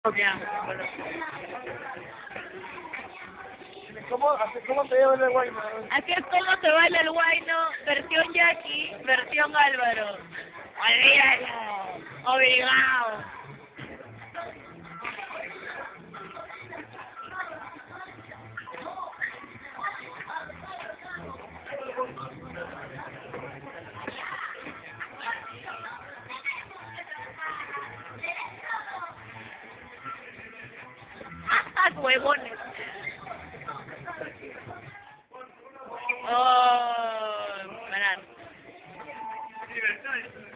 Ya. ¿Cómo se lleva el guayno? Así es como se baila el guayno, versión Jackie, versión Álvaro. Olvídalo, obligado. Huevones. Oh,